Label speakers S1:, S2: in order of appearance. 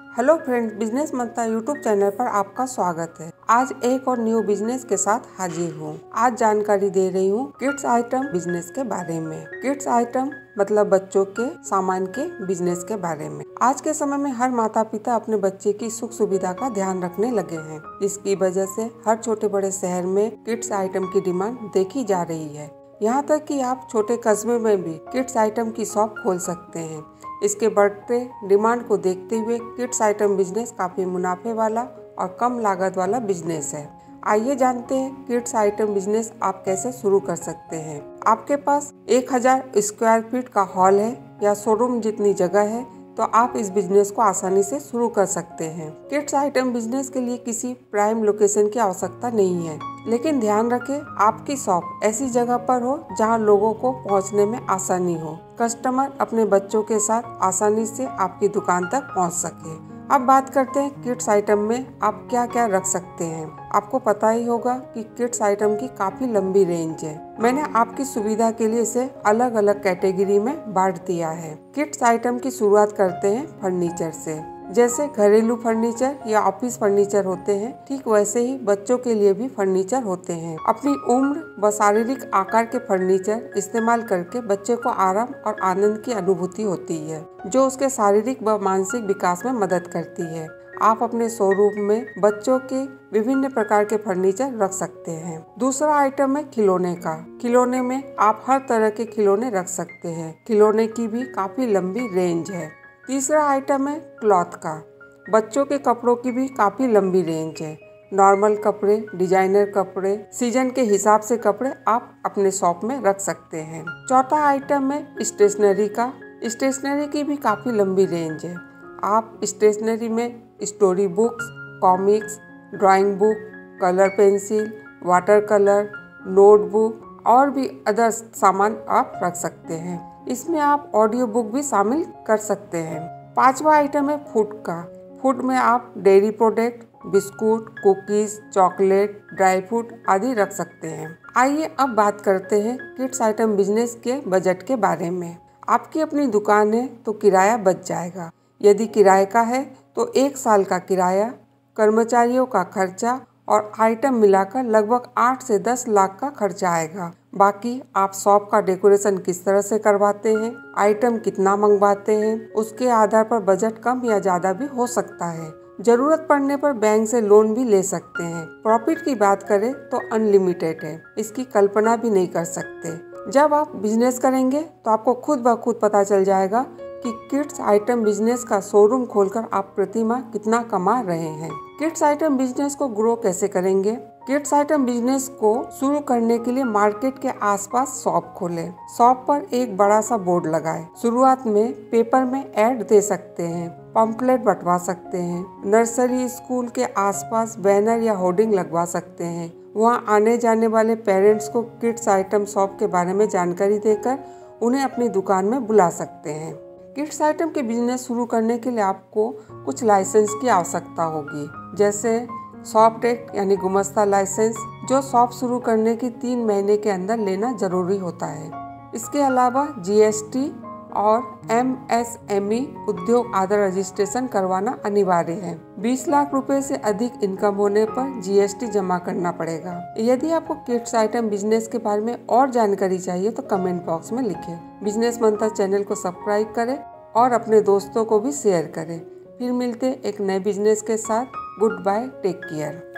S1: Hello friends, business Mantra YouTube channel पर आपका स्वागत है। आज एक और न्यू बिजनेस के साथ हाजिर हूँ। आज जानकारी दे रही हूँ किड्स आइटम बिजनेस के बारे में। किड्स आइटम मतलब बच्चों के सामान के बिजनेस के बारे में। आज के समय में हर माता पिता अपने बच्चे की सुख सुविधा का ध्यान रखने लगे हैं, जिसकी वजह से हर छोटे बड़े शहर में किड्स आइटम की डिमांड देखी जा रही है। यहाँ तक कि आप छोटे कस्बे में भी किड्स आइटम की शॉप खोल सकते हैं। इसके बढ़ते डिमांड को देखते हुए किड्स आइटम बिजनेस काफी मुनाफे वाला और कम लागत वाला बिजनेस है। आइए जानते हैं किड्स आइटम बिजनेस आप कैसे शुरू कर सकते हैं। आपके पास 1000 स्क्वायर फीट का हॉल है या शोरूम जितनी जगह है तो आप इस बिजनेस को आसानी से शुरू कर सकते हैं। किड्स आइटम बिजनेस के लिए किसी प्राइम लोकेशन की आवश्यकता नहीं है, लेकिन ध्यान रखें आपकी शॉप ऐसी जगह पर हो जहां लोगों को पहुंचने में आसानी हो। कस्टमर अपने बच्चों के साथ आसानी से आपकी दुकान तक पहुंच सके। अब बात करते हैं किड्स आइटम में आप क्या क्या रख सकते हैं। आपको पता ही होगा कि किड्स आइटम की काफी लंबी रेंज है। मैंने आपकी सुविधा के लिए इसे अलग अलग कैटेगरी में बांट दिया है। किड्स आइटम की शुरुआत करते हैं फर्नीचर से। जैसे घरेलू फर्नीचर या ऑफिस फर्नीचर होते हैं, ठीक वैसे ही बच्चों के लिए भी फर्नीचर होते हैं। अपनी उम्र व शारीरिक आकार के फर्नीचर इस्तेमाल करके बच्चे को आराम और आनंद की अनुभूति होती है, जो उसके शारीरिक व मानसिक विकास में मदद करती है। आप अपने शोरूम में बच्चों के विभिन्न प्रकार के फर्नीचर रख सकते हैं। दूसरा आइटम है खिलौने का। खिलौने में आप हर तरह के खिलौने रख सकते हैं। खिलौने की भी काफी लंबी रेंज है। तीसरा आइटम है क्लॉथ का। बच्चों के कपड़ों की भी काफी लंबी रेंज है। नॉर्मल कपड़े, डिजाइनर कपड़े, सीजन के हिसाब से कपड़े आप अपने शॉप में रख सकते हैं। चौथा आइटम है स्टेशनरी का। स्टेशनरी की भी काफी लंबी रेंज है। आप स्टेशनरी में story books, comics, drawing book, colour pencil, water colour, notebook और भी अदर सामान आप रख सकते हैं। इसमें आप ऑडियो बुक भी शामिल कर सकते हैं। पांचवा आइटम है फूड का। फूड में आप dairy product, biscuit, cookies, chocolate, dry fruit आदि रख सकते हैं। आइए अब बात करते हैं किड्स आइटम बिजनेस के बजट के बारे में। आपकी अपनी दुकान है तो किराया बच जाएगा। यदि किराए का है तो 1 साल का किराया, कर्मचारियों का खर्चा और आइटम मिलाकर लगभग 8 से 10 लाख का खर्चा आएगा। बाकी आप शॉप का डेकोरेशन किस तरह से करवाते हैं, आइटम कितना मंगवाते हैं, उसके आधार पर बजट कम या ज्यादा भी हो सकता है। जरूरत पड़ने पर बैंक से लोन भी ले सकते हैं। प्रॉफिट की बात करें तो अनलिमिटेड है, इसकी कल्पना भी नहीं कर सकते। जब आप बिजनेस करेंगे तो आपको खुद ब खुद पता चल जाएगा कि किड्स आइटम बिजनेस का शोरूम खोलकर आप प्रति माह कितना कमा रहे हैं। किड्स आइटम बिजनेस को ग्रो कैसे करेंगे? किड्स आइटम बिजनेस को शुरू करने के लिए मार्केट के आसपास शॉप खोलें। शॉप पर एक बड़ा सा बोर्ड लगाएं। शुरुआत में पेपर में ऐड दे सकते हैं, पंपलेट बंटवा सकते हैं। नर्सरी स्कूल के आसपास बैनर या होर्डिंग लगवा सकते हैं। वहाँ आने जाने वाले पेरेंट्स को किड्स आइटम शॉप के बारे में जानकारी देकर उन्हें अपनी दुकान में बुला सकते हैं। किड्स आइटम के बिजनेस शुरू करने के लिए आपको कुछ लाइसेंस की आवश्यकता होगी, जैसे शॉप टैक्स यानी गुमस्ता लाइसेंस, जो शॉप शुरू करने की 3 महीने के अंदर लेना जरूरी होता है। इसके अलावा GST और MSME उद्योग आधार रजिस्ट्रेशन करवाना अनिवार्य है। 20 लाख रुपए से अधिक इनकम होने पर GST जमा करना पड़ेगा। यदि आपको किड्स आइटम बिजनेस के बारे में और जानकारी चाहिए तो कमेंट बॉक्स में लिखें। बिजनेस मंत्रा चैनल को सब्सक्राइब करें और अपने दोस्तों को भी शेयर करें। फिर मिलते एक नए बिजनेस के साथ। Good bye, take care.